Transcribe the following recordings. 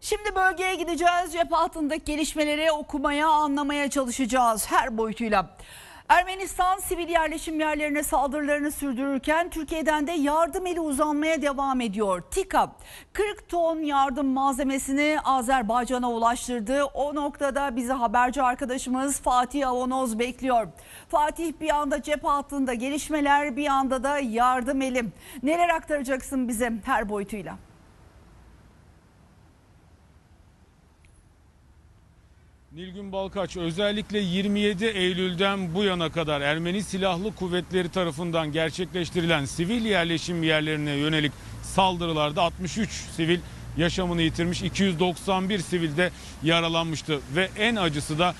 Şimdi bölgeye gideceğiz. Cephe altındaki gelişmeleri okumaya, anlamaya çalışacağız her boyutuyla. Ermenistan sivil yerleşim yerlerine saldırılarını sürdürürken Türkiye'den de yardım eli uzanmaya devam ediyor. TİKA 40 ton yardım malzemesini Azerbaycan'a ulaştırdı. O noktada bizi haberci arkadaşımız Fatih Avonoz bekliyor. Fatih, bir anda cephe hattında gelişmeler, bir anda da yardım eli. Neler aktaracaksın bize her boyutuyla? Nilgün Balkaç, özellikle 27 Eylül'den bu yana kadar Ermeni Silahlı Kuvvetleri tarafından gerçekleştirilen sivil yerleşim yerlerine yönelik saldırılarda 63 sivil yaşamını yitirmiş, 291 sivil de yaralanmıştı ve en acısı da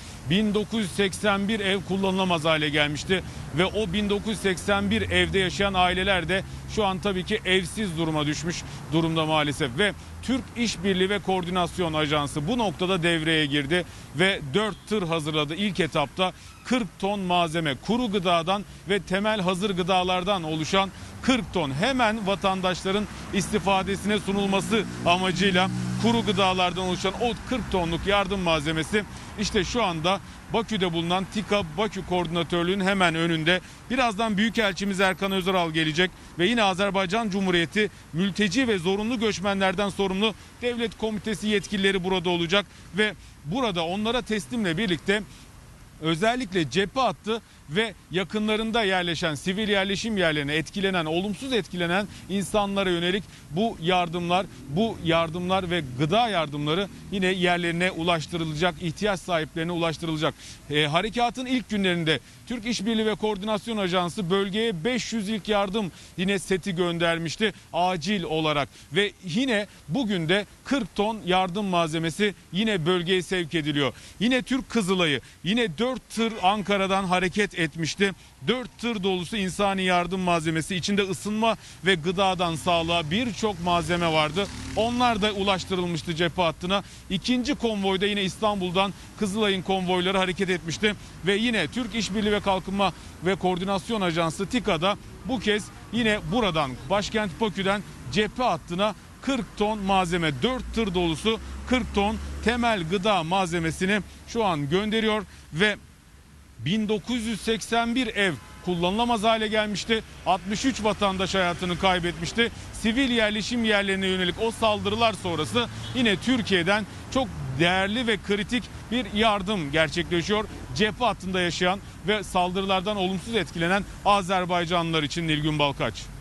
1981 ev kullanılamaz hale gelmişti ve o 1981 evde yaşayan aileler de şu an tabii ki evsiz duruma düşmüş durumda maalesef ve Türk İşbirliği ve Koordinasyon Ajansı bu noktada devreye girdi ve 4 tır hazırladı. İlk etapta 40 ton malzeme, kuru gıdadan ve temel hazır gıdalardan oluşan 40 ton hemen vatandaşların istifadesine sunulması amacıyla kuru gıdalardan oluşan o 40 tonluk yardım malzemesi işte şu anda Bakü'de bulunan TİKA Bakü Koordinatörlüğü'nün hemen önünde. Birazdan Büyükelçimiz Erkan Özaral gelecek ve yine Azerbaycan Cumhuriyeti mülteci ve zorunlu göçmenlerden sorumlu devlet komitesi yetkilileri burada olacak ve burada onlara teslimle birlikte özellikle cephe hattı ve yakınlarında yerleşen sivil yerleşim yerlerine etkilenen, olumsuz etkilenen insanlara yönelik bu yardımlar ve gıda yardımları yine yerlerine ulaştırılacak, ihtiyaç sahiplerine ulaştırılacak. Harekatın ilk günlerinde Türk İşbirliği ve Koordinasyon Ajansı bölgeye 500 ilk yardım yine seti göndermişti acil olarak ve yine bugün de 40 ton yardım malzemesi yine bölgeye sevk ediliyor. Yine Türk Kızılayı yine 4 tır Ankara'dan hareket etmişti. 4 tır dolusu insani yardım malzemesi, içinde ısınma ve gıdadan sağlığa birçok malzeme vardı. Onlar da ulaştırılmıştı cephe hattına. İkinci konvoyda yine İstanbul'dan Kızılay'ın konvoyları hareket etmişti ve yine Türk İşbirliği ve Kalkınma ve Koordinasyon Ajansı TİKA'da bu kez yine buradan başkent Bakü'den cephe hattına 40 ton malzeme, 4 tır dolusu 40 ton temel gıda malzemesini şu an gönderiyor ve 1981 ev kullanılamaz hale gelmişti. 63 vatandaş hayatını kaybetmişti. Sivil yerleşim yerlerine yönelik o saldırılar sonrası yine Türkiye'den çok değerli ve kritik bir yardım gerçekleşiyor. Cephe hattında yaşayan ve saldırılardan olumsuz etkilenen Azerbaycanlılar için Nilgün Balkaç.